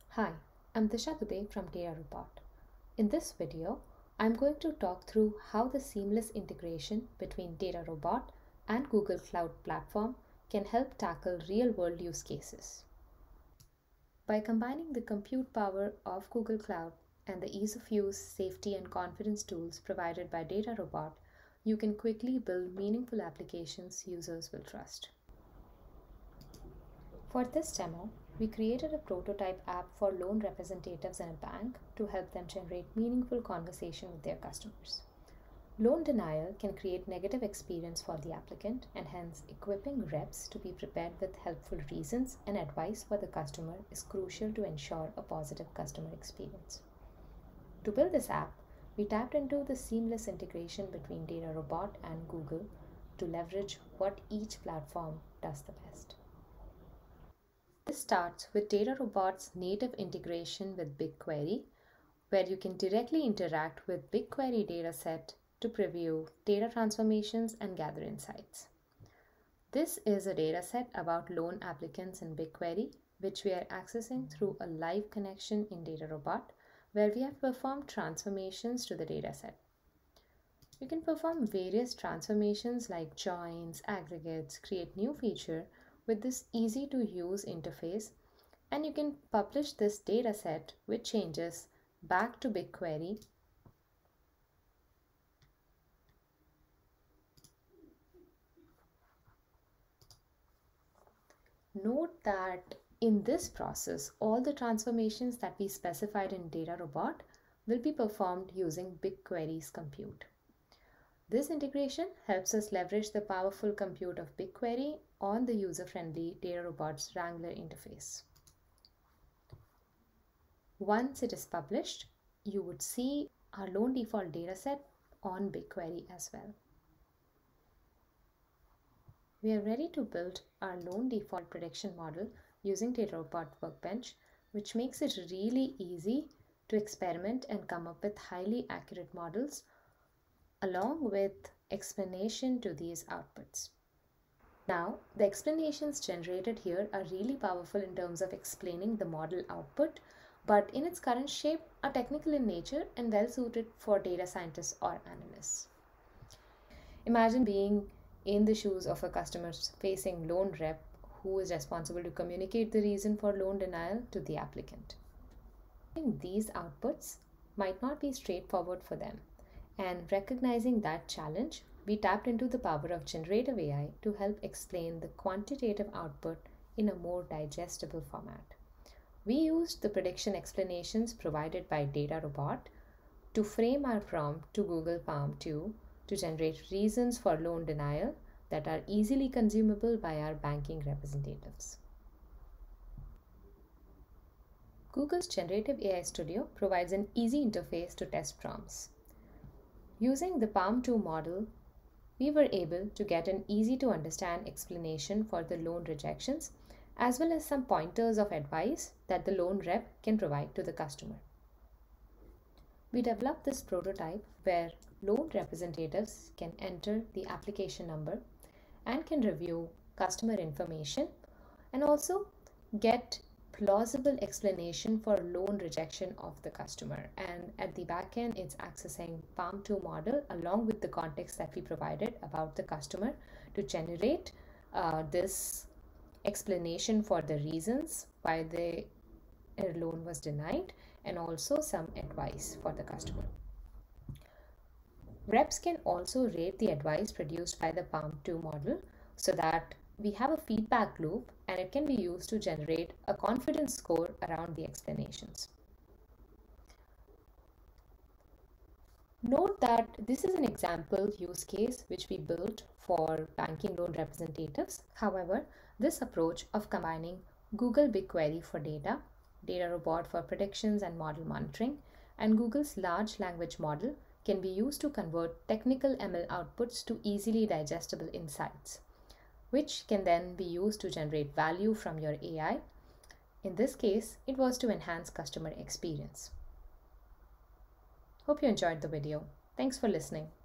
Hi, I'm Disha Dubey from DataRobot. In this video, I'm going to talk through how the seamless integration between DataRobot and Google Cloud Platform can help tackle real-world use cases. By combining the compute power of Google Cloud and the ease of use, safety, and confidence tools provided by DataRobot, you can quickly build meaningful applications users will trust. For this demo, we created a prototype app for loan representatives in a bank to help them generate meaningful conversation with their customers. Loan denial can create negative experience for the applicant, and hence equipping reps to be prepared with helpful reasons and advice for the customer is crucial to ensure a positive customer experience. To build this app, we tapped into the seamless integration between DataRobot and Google to leverage what each platform does the best. This starts with DataRobot's native integration with BigQuery, where you can directly interact with BigQuery dataset to preview data transformations and gather insights. This is a dataset about loan applicants in BigQuery, which we are accessing through a live connection in DataRobot, where we have performed transformations to the dataset. You can perform various transformations like joins, aggregates, create new feature with this easy-to-use interface, and you can publish this dataset with changes back to BigQuery. Note that in this process, all the transformations that we specified in DataRobot will be performed using BigQuery's compute. This integration helps us leverage the powerful compute of BigQuery on the user-friendly DataRobot's Wrangler interface. Once it is published, you would see our loan default dataset on BigQuery as well. We are ready to build our loan default prediction model using DataRobot Workbench, which makes it really easy to experiment and come up with highly accurate models along with explanation to these outputs. Now, the explanations generated here are really powerful in terms of explaining the model output, but in its current shape are technical in nature and well suited for data scientists or analysts. Imagine being in the shoes of a customer-facing loan rep who is responsible to communicate the reason for loan denial to the applicant. These outputs might not be straightforward for them, and recognizing that challenge, we tapped into the power of generative AI to help explain the quantitative output in a more digestible format. We used the prediction explanations provided by DataRobot to frame our prompt to Google PaLM 2 to generate reasons for loan denial that are easily consumable by our banking representatives. Google's Generative AI Studio provides an easy interface to test prompts. Using the PaLM 2 model, we were able to get an easy-to-understand explanation for the loan rejections, as well as some pointers of advice that the loan rep can provide to the customer. We developed this prototype where loan representatives can enter the application number and can review customer information and also get plausible explanation for loan rejection of the customer. And at the back end, it's accessing PaLM 2 model along with the context that we provided about the customer to generate this explanation for the reasons why the loan was denied and also some advice for the customer. Reps can also rate the advice produced by the PaLM 2 model so that we have a feedback loop and it can be used to generate a confidence score around the explanations. Note that this is an example use case which we built for banking loan representatives. However, this approach of combining Google BigQuery for data, DataRobot for predictions and model monitoring, and Google's large language model can be used to convert technical ML outputs to easily digestible insights, which can then be used to generate value from your AI. In this case, it was to enhance customer experience. Hope you enjoyed the video. Thanks for listening.